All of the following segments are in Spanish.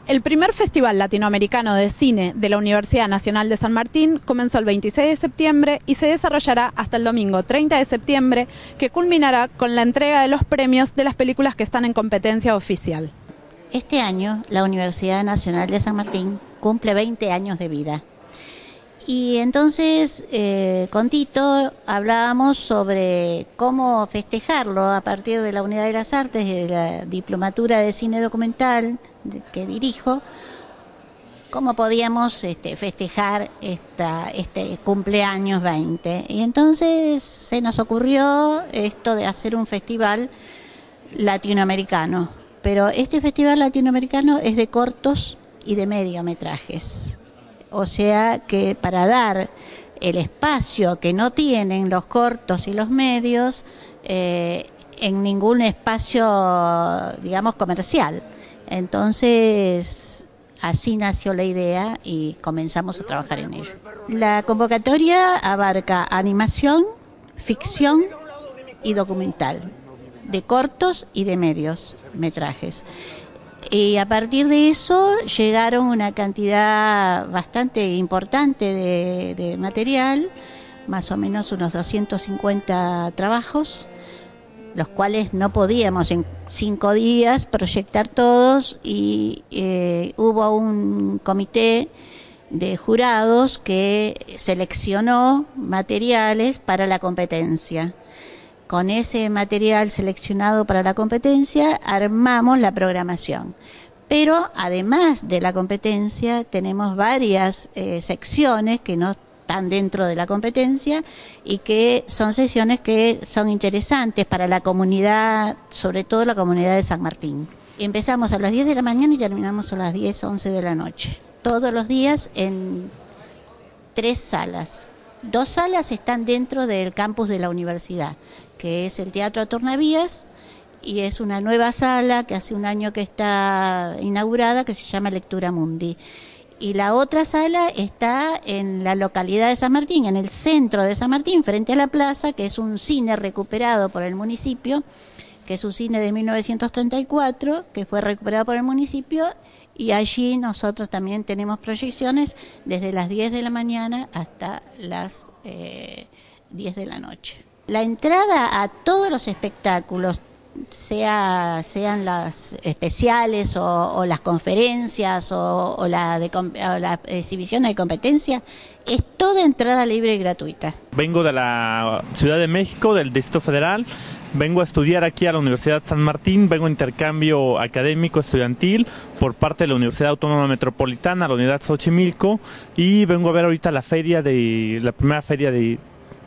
El primer Festival Latinoamericano de Cine de la Universidad Nacional de San Martín comenzó el 26 de septiembre y se desarrollará hasta el domingo 30 de septiembre, que culminará con la entrega de los premios de las películas que están en competencia oficial. Este año la Universidad Nacional de San Martín cumple 20 años de vida. Y entonces con Tito hablábamos sobre cómo festejarlo a partir de la Unidad de las Artes y de la Diplomatura de Cine Documental que dirijo, cómo podíamos festejar este cumpleaños 20. Y entonces se nos ocurrió esto de hacer un festival latinoamericano, pero este festival latinoamericano es de cortos y de mediometrajes. O sea que para dar el espacio que no tienen los cortos y los medios en ningún espacio, digamos, comercial. Entonces, así nació la idea y comenzamos a trabajar en ello. La convocatoria abarca animación, ficción y documental, de cortos y de medios metrajes. Y a partir de eso llegaron una cantidad bastante importante de material, más o menos unos 250 trabajos, los cuales no podíamos en 5 días proyectar todos, y hubo un comité de jurados que seleccionó materiales para la competencia. Con ese material seleccionado para la competencia armamos la programación. Pero además de la competencia tenemos varias secciones que no están dentro de la competencia y que son sesiones que son interesantes para la comunidad, sobre todo la comunidad de San Martín. Empezamos a las 10 de la mañana y terminamos a las 10, 11 de la noche. Todos los días en 3 salas. 2 salas están dentro del campus de la universidad, que es el Teatro Tornavías, y es una nueva sala que hace un año que está inaugurada, que se llama Lectura Mundi. Y la otra sala está en la localidad de San Martín, en el centro de San Martín, frente a la plaza, que es un cine recuperado por el municipio, que es un cine de 1934, que fue recuperado por el municipio, y allí nosotros también tenemos proyecciones desde las 10 de la mañana hasta las 10 de la noche. La entrada a todos los espectáculos, sean las especiales o las conferencias o la exhibición de competencia, es toda entrada libre y gratuita. Vengo de la Ciudad de México, del Distrito Federal. Vengo a estudiar aquí a la Universidad San Martín, vengo a intercambio académico estudiantil por parte de la Universidad Autónoma Metropolitana, la Unidad Xochimilco, y vengo a ver ahorita la primera feria del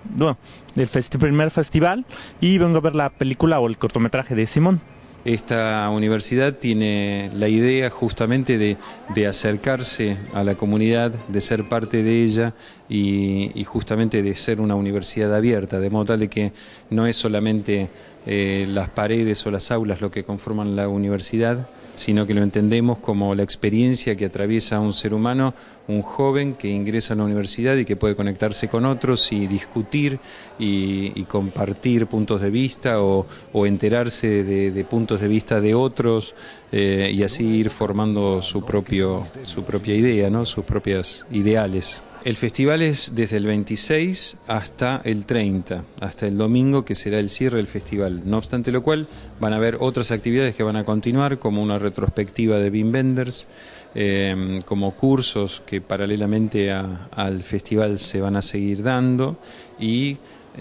primer festival, y vengo a ver la película o el cortometraje de Simón. Esta universidad tiene la idea justamente de acercarse a la comunidad, de ser parte de ella y justamente de ser una universidad abierta, de modo tal de que no es solamente las paredes o las aulas lo que conforman la universidad, sino que lo entendemos como la experiencia que atraviesa un ser humano, un joven que ingresa a la universidad y que puede conectarse con otros y discutir y compartir puntos de vista o enterarse de puntos de vista de otros, y así ir formando su propia idea, ¿no? Sus propios ideales. El festival es desde el 26 hasta el 30, hasta el domingo, que será el cierre del festival. No obstante lo cual, van a haber otras actividades que van a continuar, como una retrospectiva de Wim Wenders, como cursos que paralelamente al festival se van a seguir dando, y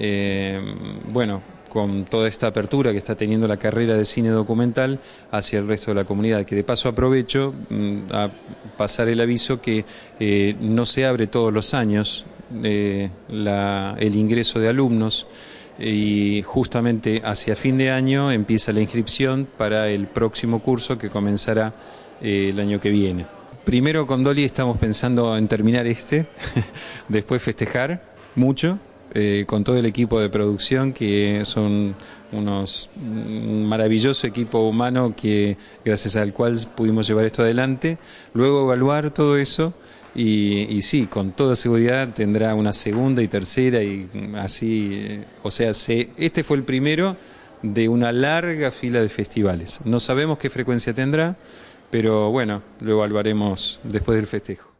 con toda esta apertura que está teniendo la carrera de cine documental hacia el resto de la comunidad, que de paso aprovecho a pasar el aviso que no se abre todos los años el ingreso de alumnos, y justamente hacia fin de año empieza la inscripción para el próximo curso que comenzará el año que viene. Primero con Dolly estamos pensando en terminar después festejar mucho, con todo el equipo de producción, que son un maravilloso equipo humano gracias al cual pudimos llevar esto adelante, luego evaluar todo eso y sí, con toda seguridad tendrá una segunda y tercera y así, este fue el primero de una larga fila de festivales. No sabemos qué frecuencia tendrá, pero bueno, lo evaluaremos después del festejo.